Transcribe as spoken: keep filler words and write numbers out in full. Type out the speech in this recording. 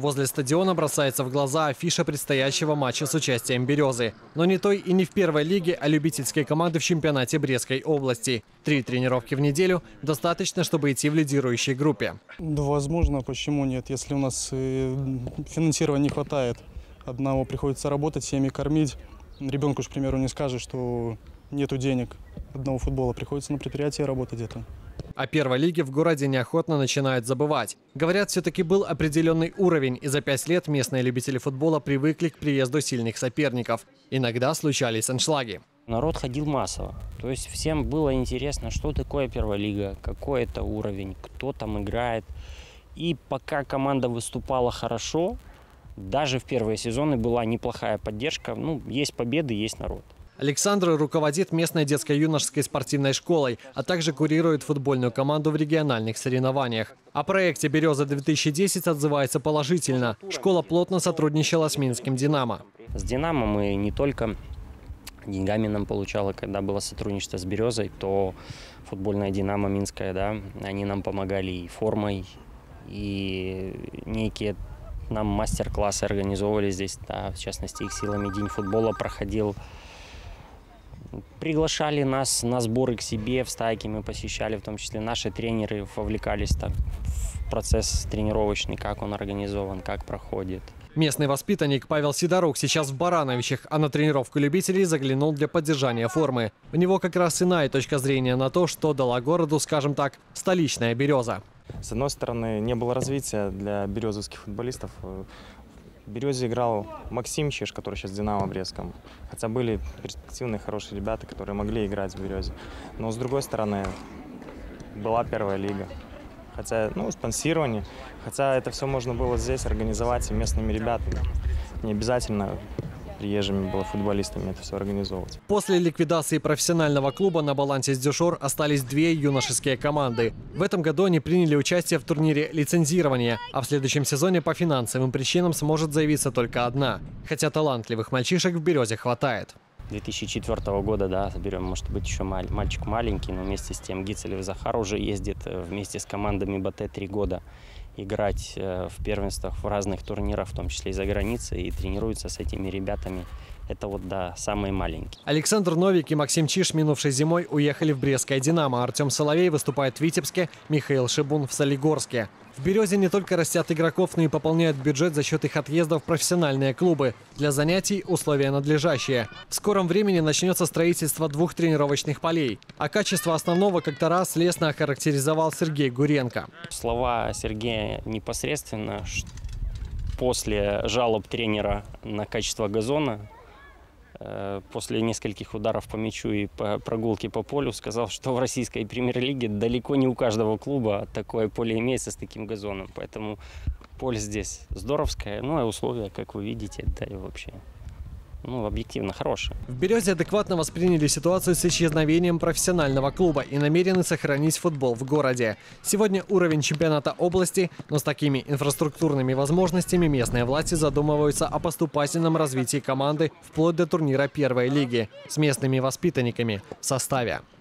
Возле стадиона бросается в глаза афиша предстоящего матча с участием «Березы». Но не той и не в первой лиге, а любительской команды в чемпионате Брестской области. Три тренировки в неделю достаточно, чтобы идти в лидирующей группе. Да, возможно, почему нет, если у нас финансирования не хватает. Одного приходится работать, семьи кормить. Ребенку, к примеру, не скажешь, что нету денег. Одного футбола приходится на предприятии работать где-то. О первой лиге в городе неохотно начинают забывать. Говорят, все-таки был определенный уровень, и за пять лет местные любители футбола привыкли к приезду сильных соперников. Иногда случались аншлаги. Народ ходил массово. То есть всем было интересно, что такое первая лига, какой это уровень, кто там играет. И пока команда выступала хорошо, даже в первые сезоны была неплохая поддержка. Ну, есть победы, есть народ. Александр руководит местной детско-юношеской спортивной школой, а также курирует футбольную команду в региональных соревнованиях. О проекте «Береза-две тысячи десять» отзывается положительно. Школа плотно сотрудничала с минским «Динамо». С «Динамо» мы не только деньгами нам получало, когда было сотрудничество с «Березой», то футбольная «Динамо» минская, да, они нам помогали и формой, и некие нам мастер-классы организовывали здесь, да, в частности, их силами День футбола проходил. Приглашали нас на сборы к себе, в стайки мы посещали, в том числе наши тренеры вовлекались так, в процесс тренировочный, как он организован, как проходит. Местный воспитанник Павел Сидорук сейчас в Барановичах, а на тренировку любителей заглянул для поддержания формы. У него как раз иная точка зрения на то, что дала городу, скажем так, столичная «Береза». С одной стороны, не было развития для березовских футболистов. В «Березе» играл Максим Чеш, который сейчас в «Динамо» Брестском. Хотя были перспективные, хорошие ребята, которые могли играть в «Березе». Но с другой стороны, была первая лига. Хотя, ну, спонсирование. Хотя это все можно было здесь организовать и местными ребятами. Не обязательно приезжими было футболистами это все организовывать. После ликвидации профессионального клуба на балансе «Сдюшор» остались две юношеские команды. В этом году они приняли участие в турнире лицензирования, а в следующем сезоне по финансовым причинам сможет заявиться только одна. Хотя талантливых мальчишек в «Березе» хватает. две тысячи четвёртого года, да, берем, может быть, еще мальчик маленький, но вместе с тем Гицелев Захар уже ездит вместе с командами БТ три года играть в первенствах, в разных турнирах, в том числе и за границей, и тренируется с этими ребятами. Это вот, да, самые маленькие. Александр Новик и Максим Чиш минувшей зимой уехали в Брестское «Динамо». Артем Соловей выступает в Витебске, Михаил Шибун в Солигорске. В «Березе» не только растят игроков, но и пополняют бюджет за счет их отъездов в профессиональные клубы. Для занятий условия надлежащие. В скором времени начнется строительство двух тренировочных полей. А качество основного как-то раз лестно охарактеризовал Сергей Гуренко. Слова Сергея непосредственно после жалоб тренера на качество газона, после нескольких ударов по мячу и по прогулке по полю, сказал, что в российской премьер-лиге далеко не у каждого клуба такое поле имеется с таким газоном. Поэтому поле здесь здоровское, ну и условия, как вы видите, да и вообще, ну, объективно хорошие. В «Березе» адекватно восприняли ситуацию с исчезновением профессионального клуба и намерены сохранить футбол в городе. Сегодня уровень чемпионата области, но с такими инфраструктурными возможностями местные власти задумываются о поступательном развитии команды вплоть до турнира первой лиги с местными воспитанниками в составе.